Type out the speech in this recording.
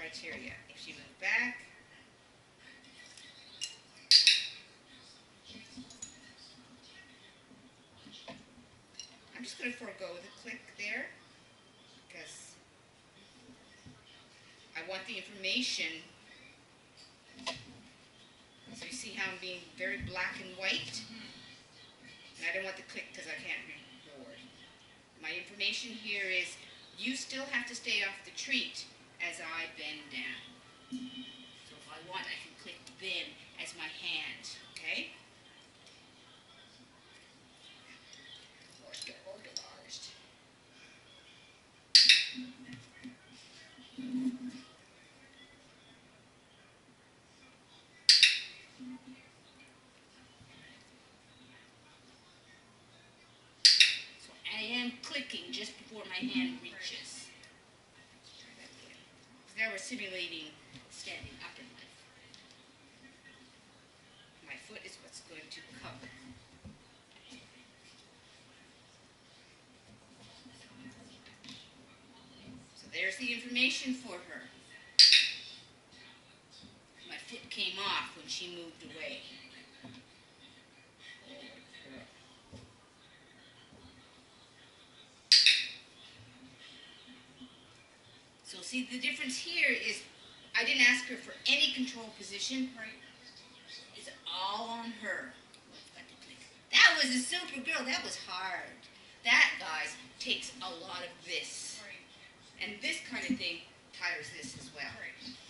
criteria. If she moved back, I'm just going to forego the click there because I want the information. So you see how I'm being very black and white? And I don't want the click because I can't read the board. My information here is you still have to stay off the treat as I bend down. So if I want, I can click then as my hand, okay? Let's get organized. So I am clicking just before my hand reaches. Now we're simulating standing up in life. My foot is what's going to cover. So there's the information for her. My foot came off when she moved away. So see, the difference here is I didn't ask her for any control position. Right. It's all on her. That was a super girl. That was hard. That, guys, takes a lot of this. Right. And this kind of thing tires this as well. Right.